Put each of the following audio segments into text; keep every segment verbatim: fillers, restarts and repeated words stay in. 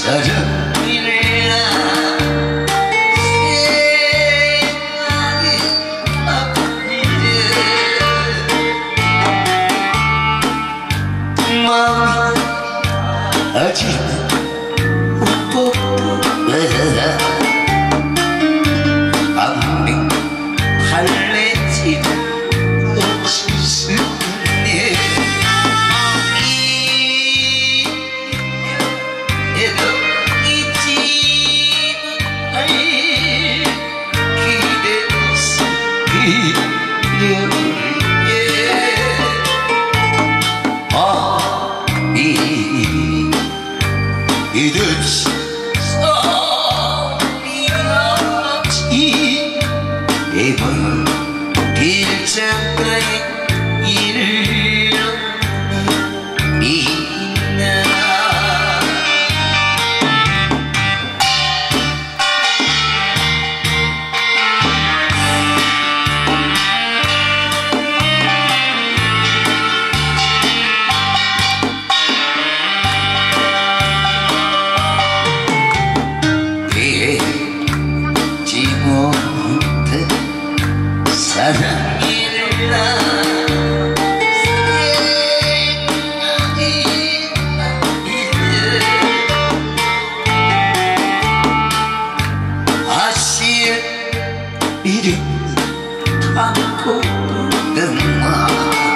사랑이라 생각이 아프니 마음이 아직 웃고 안녕 할래지 없으니 이에도 잊지 못할 기대스러울게 아니 이듯이 이번 길장가에 이르렀나 되지 못해 사랑이라 생각이 나는데 아쉬운 이름 갖고 뜬마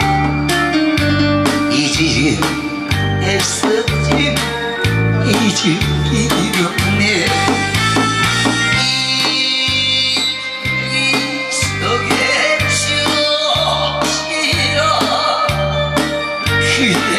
이제 애썼지 이제 이겼네 그